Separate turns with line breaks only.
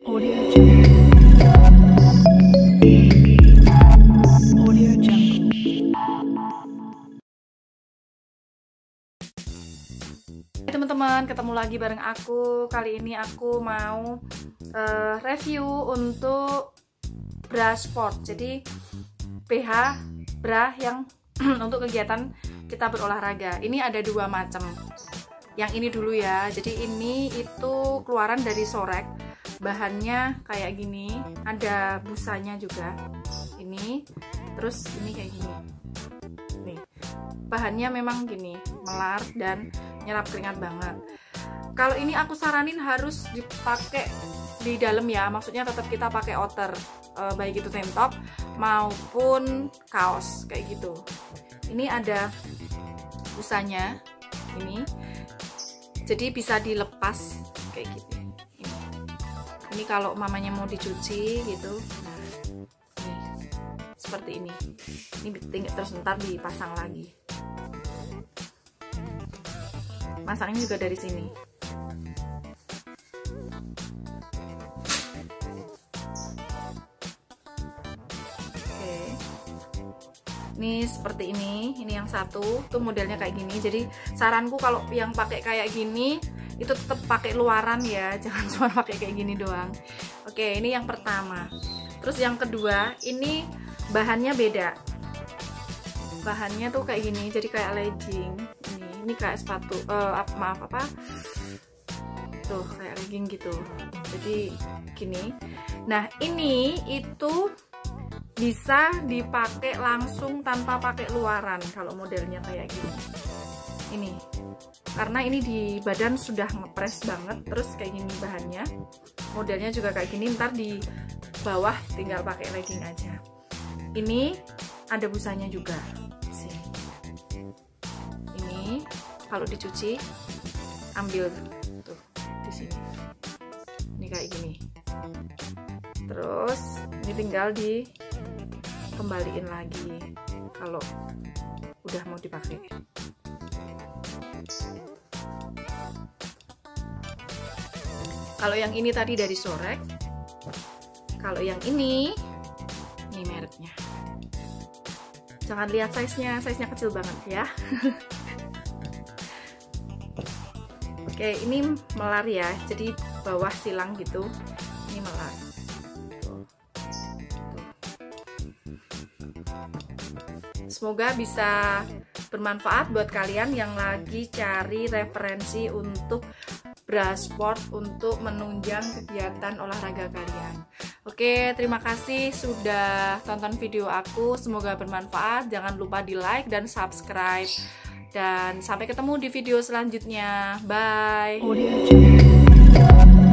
Audio Jungle. Audio Jungle. Hai teman-teman, ketemu lagi bareng aku. Kali ini aku mau review untuk bra sport. Jadi BH bra yang untuk kegiatan kita berolahraga. Ini ada dua macam. Yang ini dulu ya. Jadi ini itu keluaran dari Sorek. Bahannya kayak gini, ada busanya juga. Ini, terus ini kayak gini. Nih, bahannya memang gini, melar dan nyerap keringat banget. Kalau ini aku saranin harus dipakai di dalam ya, maksudnya tetap kita pakai outer, baik itu tank top maupun kaos kayak gitu. Ini ada busanya, ini, jadi bisa dilepas kayak gitu. Ini kalau mamanya mau dicuci gitu, nah ini seperti ini tinggal terus ntar dipasang lagi. Masangnya juga dari sini. Oke, ini seperti ini yang satu tuh modelnya kayak gini. Jadi saranku kalau yang pakai kayak gini itu tetap pakai luaran ya, jangan cuma pakai kayak gini doang. Oke, ini yang pertama. Terus yang kedua, ini bahannya beda. Bahannya tuh kayak gini, jadi kayak legging. Ini kayak sepatu, tuh kayak legging gitu. Jadi gini. Nah, ini itu bisa dipakai langsung tanpa pakai luaran kalau modelnya kayak gini. Ini karena ini di badan sudah ngepres banget, terus kayak gini bahannya, modelnya juga kayak gini. Ntar di bawah tinggal pakai legging aja. Ini ada busanya juga sini. Ini kalau dicuci ambil tuh di sini, ini kayak gini. Terus ini tinggal dikembaliin lagi kalau udah mau dipakai. Kalau yang ini tadi dari Sorek. Kalau yang ini mereknya. Jangan lihat size-nya kecil banget ya. Oke, ini melar ya. Jadi bawah silang gitu. Ini melar. Tuh. Semoga bisa bermanfaat buat kalian yang lagi cari referensi untuk bra sport untuk menunjang kegiatan olahraga kalian. Oke, terima kasih sudah tonton video aku. Semoga bermanfaat. Jangan lupa di like dan subscribe. Dan sampai ketemu di video selanjutnya. Bye.